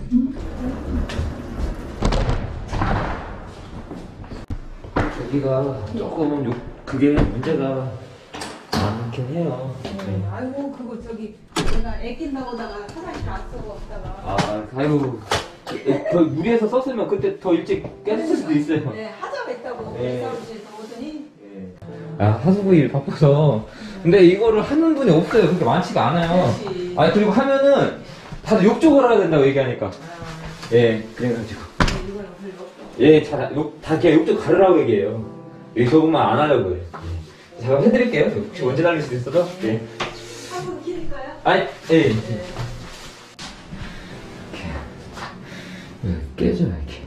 여기가 조금 그게 문제가 많긴 해요. 네. 아이고 그거 저기 내가 애낀다고다가 화장실 안 쓰고 없다가. 아이고 더 무리해서 썼으면 그때 더 일찍 깼을 수도 있어요. 네, 하자고 했다고 네. 사무실에서 오더니. 하수구 일 바빠서. 근데 이거를 하는 분이 없어요. 그렇게 많지가 않아요. 그렇지. 그리고 하면은 다들 욕조를 해야 된다고 얘기하니까. 그래가지고. 이거는 별로 없어. 다 그냥 욕조 가르라고 얘기해요. 여기 저분만 안 하려고 해요. 제가 해드릴게요. 혹시 언제 달릴 수도 있어서. 한번 키울까요? 네. 깨져요, 이렇게.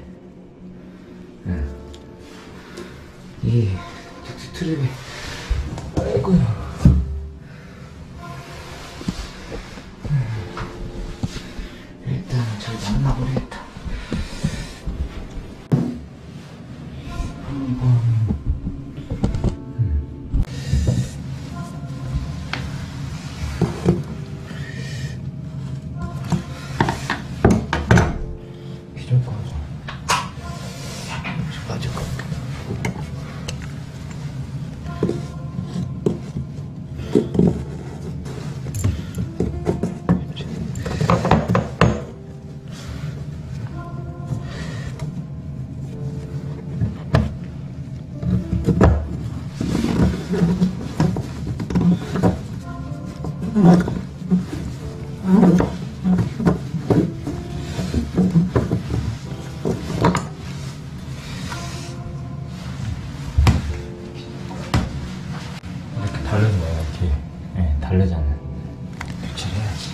이 트랩이. 아이고야. 일단 잘 만나버리겠다. 기존 거죠. 맞을 것 같아. 이렇게 다르네요. 이렇게 다르잖아요. 교체를 해야지.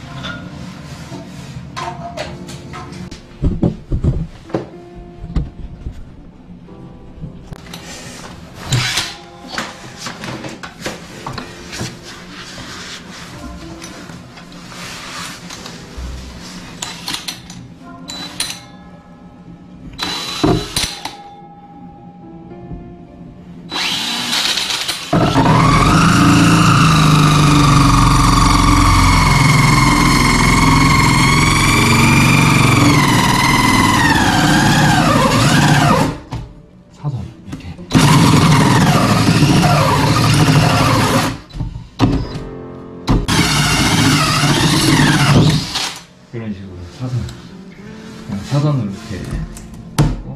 사선 이렇게. 이런 식으로 사선으로 이렇게 하고.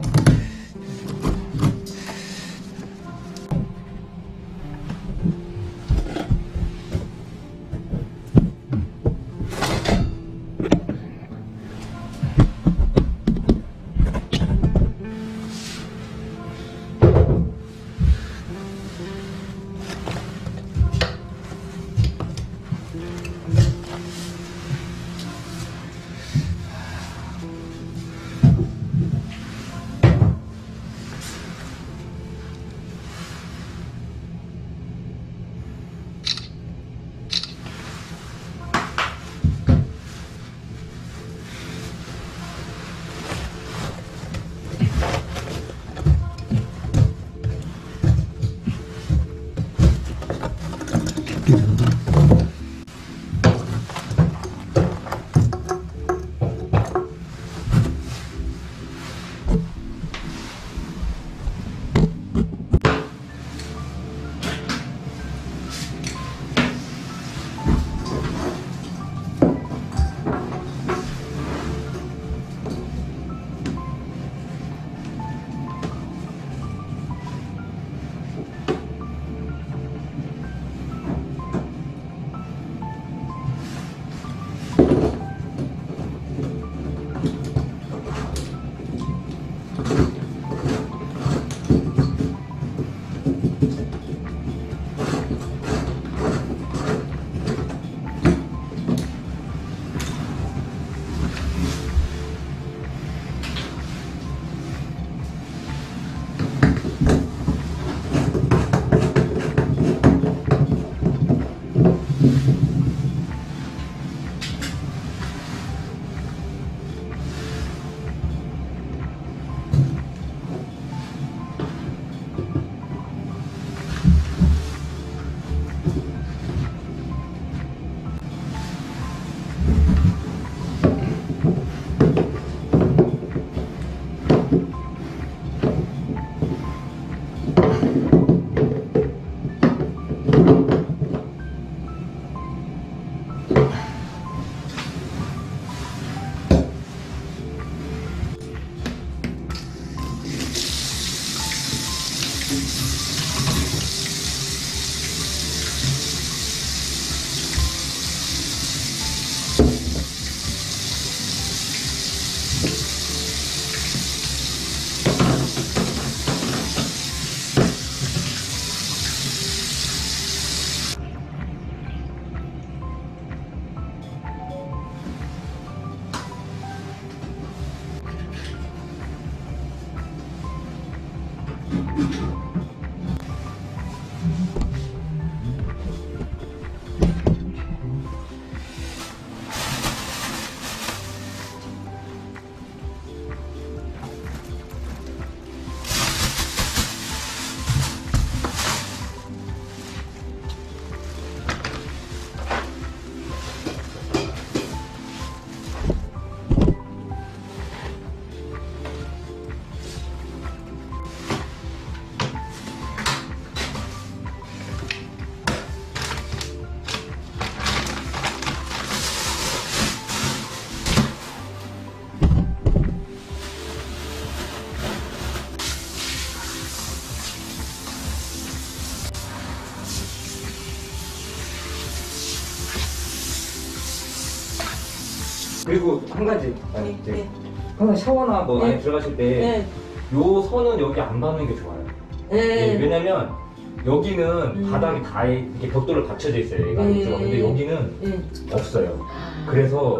그리고 한 가지 네, 이제 네. 항상 샤워나 뭐 네. 안에 들어가실 때 요 선은 여기 안 닿는 게 좋아요. 네. 예, 왜냐면 여기는 음. 바닥이 다 이렇게 벽돌로 받쳐져 있어요. 얘가 안쪽으로. 근데 여기는 네. 없어요. 그래서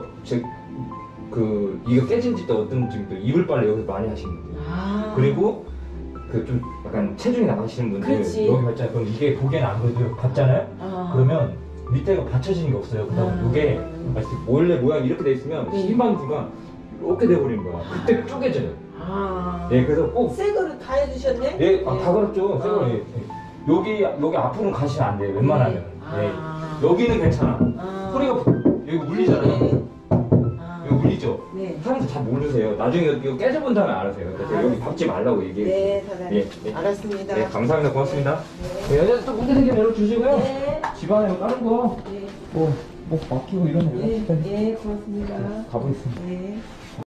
이거 깨진 집도 어떤 집도 이불 빨래 여기서 많이 하시는 분들. 그리고 그 좀 약간 체중이 나가시는 분들 그렇지. 여기 받잖아요. 그럼 이게 보기에는 안 그래도 받잖아요. 그러면 밑에가 받쳐지는 게 없어요. 그다음 이게 원래 모양이 이렇게 돼 있으면 네. 힘반수가 이렇게 돼버리는 거야. 그때 쪼개져요. 예, 그래서 꼭 새 거를 다 해주셨네? 예, 다 걸었죠. 새 거는. 예. 여기 앞으로는 가시면 안 돼요. 웬만하면. 예. 여기는 괜찮아. 소리가 여기 울리잖아요. 여기 울리죠. 네. 사람들 잘 모르세요. 나중에 이거 깨져본 다음에 알아세요. 그래서 여기 밟지 말라고 얘기해요. 네, 사장님. 예, 예. 알았습니다. 네, 감사합니다. 고맙습니다. 네. 네, 여자 또 문제 생기면 열어주시고요. 네. 집안에 뭐 다른 거, 네. 뭐 막히고 이러면 네. 연락 네, 고맙습니다. 가보겠습니다. 네.